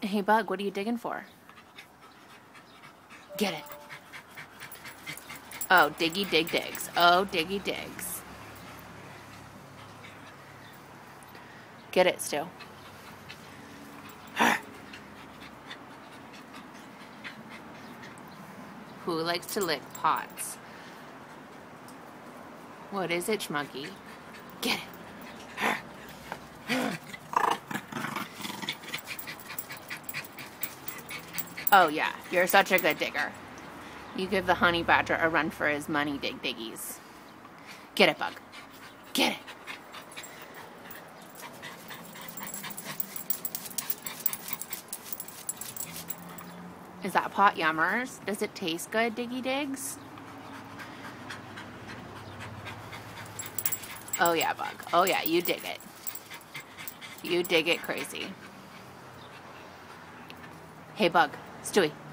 Hey, Bug, what are you digging for? Get it. Oh, diggy dig digs. Oh, diggy digs. Get it, Stu. Who likes to lick pots? What is it, Schmuggy? Get it. Oh yeah, you're such a good digger. You give the honey badger a run for his money, dig diggies. Get it, Bug. Get it. Is that pot yummers? Does it taste good, diggy digs? Oh yeah, Bug. Oh yeah, you dig it. You dig it crazy. Hey, Bug. Stewie.